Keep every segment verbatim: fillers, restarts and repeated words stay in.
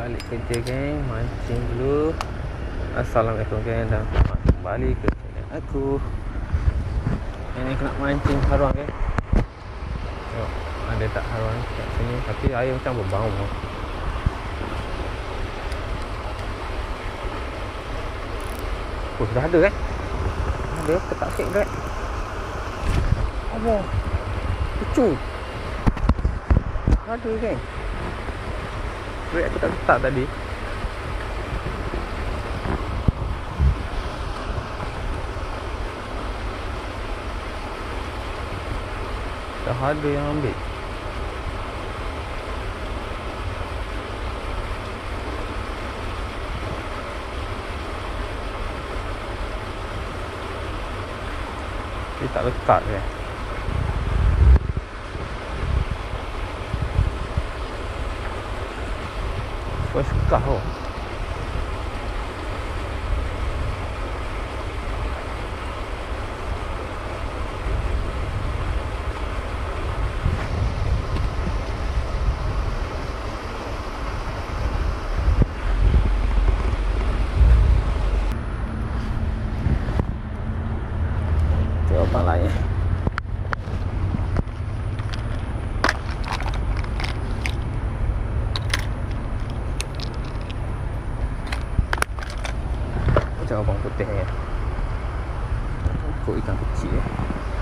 balik kerja geng, mancing dulu. Assalamualaikum geng, dan selamat kembali ke channel aku. Ini kena mancing haruan geng. Tengok ada tak haruan kat sini, tapi air macam berbau. Oh, dah ada eh. Ada ketak sikit geng. Allah, lucu. Ada geng. Rek aku tak letak tadi. Dah ada yang ambil. Dia tak lekat je. Kau suka oh. Tengok apa lain. Macam abang putih ni. Ikut ikan kecil eh.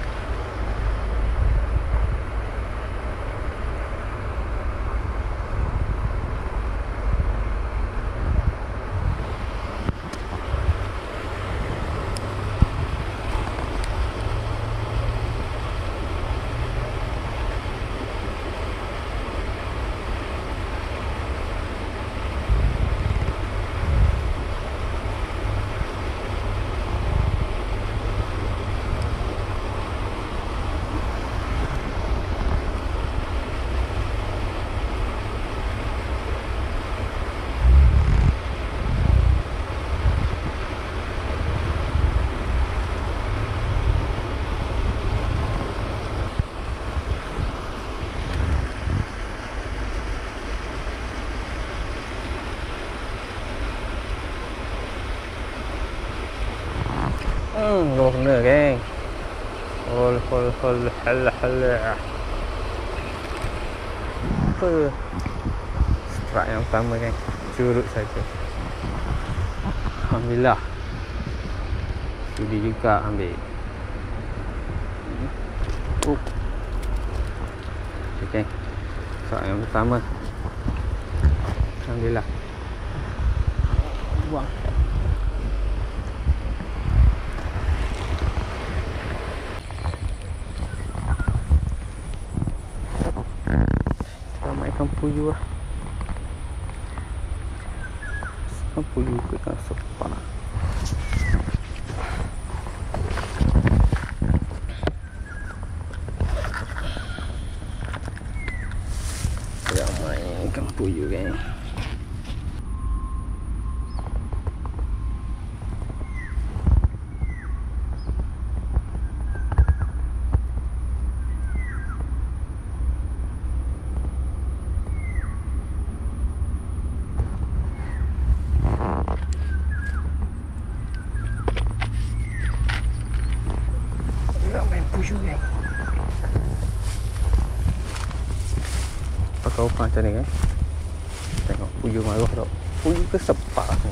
Hmm, gua kena geng. Hol hol hol hal hal. Apa? Strike yang pertama geng. Curut saja. Alhamdulillah. Sudi juga ambil. Uh. Okey. Strike yang pertama. Alhamdulillah. Buang. Ikan puyuh lah. Ikan puyuh ke ikan sepak. Ramai ikan puyuh kan. Puyuh kan. Pakai umpan macam ni kan. Tengok puyuh marah tak. Puyuh ke sepak ni.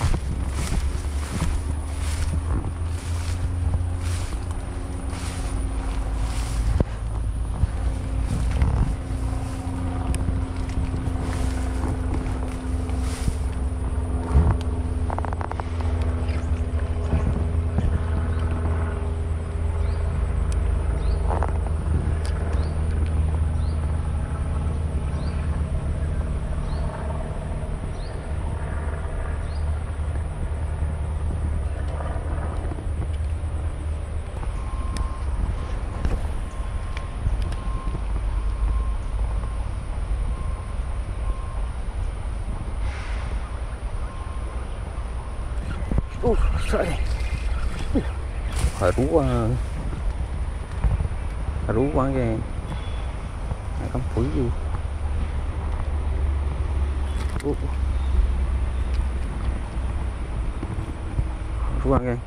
Uh, sorry. Uh, haruan. Haruan geng. Akan puyuh. Uh. ruang kan.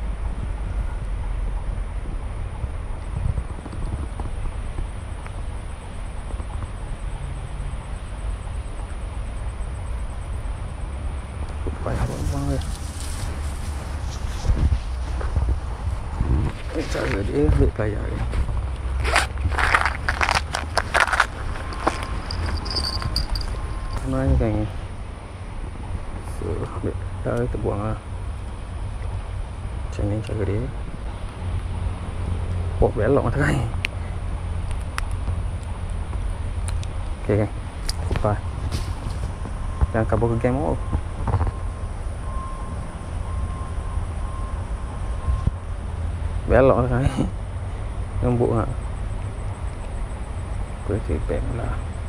Payah buang dia. Eh, cara dia ambil payah dia. Sebenarnya kan. So, ambil dah kita buang lah. Macam ni cara dia. Oh, belok mata kan. Okay kan. Kupas. Jangan kabur ke game oh. Belok kan. Lembut lah. Aku cepet pula.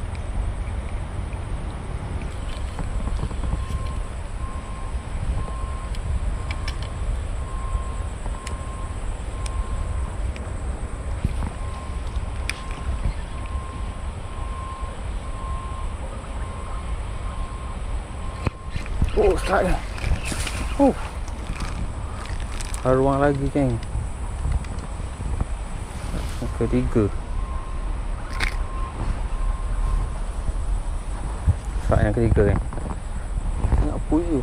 Oh, start dah. Oh. Ada ruang lagi kan. Ketiga. Start yang ketiga kan. Tengok apa je.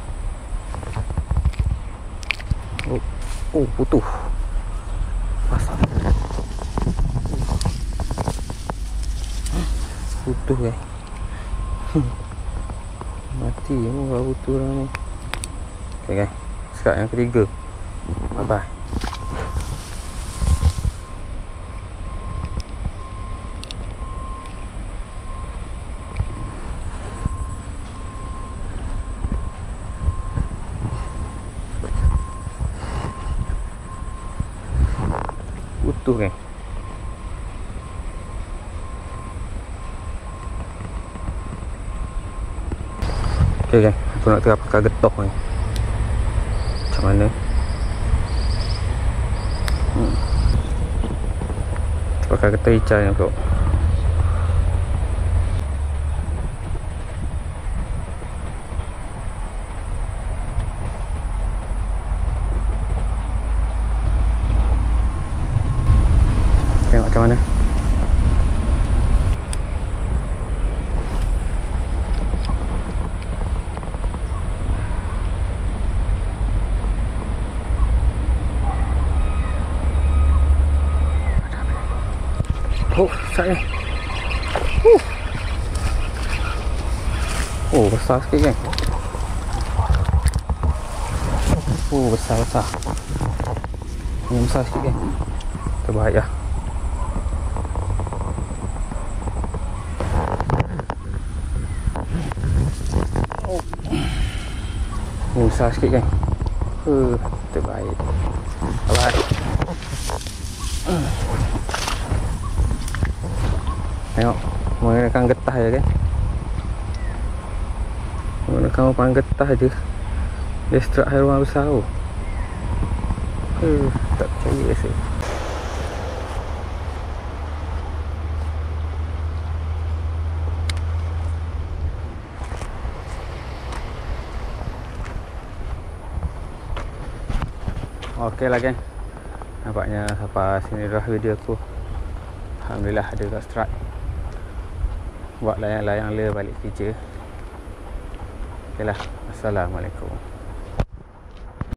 Oh, oh putus. Pasal. Putus kan. Mati pun kalau putus lah ni. Okay guys, sekat yang ketiga. Bye bye. Putus kan. Okay kan, aku nak tengah pakai getok ni. Macam mana? Hmm. Pakai getok hijau ni bro. Tengok macam mana. Oh, saya. Uh. Oh, besar sikit kan. Oh, besar-besar. Yang besar sikit kan. Terbahaya. Oh. Ini besar sikit kan. Uh, terbaik. Alright. Uh. Tengok, menggunakan getah je kan. Menggunakan umpan getah je. Dia strike haiwan besar tu. Uh, tak percaya rasa. Okey lah kan. Nampaknya sampai sini dah video aku. Alhamdulillah ada kat strike. Buat layang-layang le balik kerja. Okeylah. Assalamualaikum.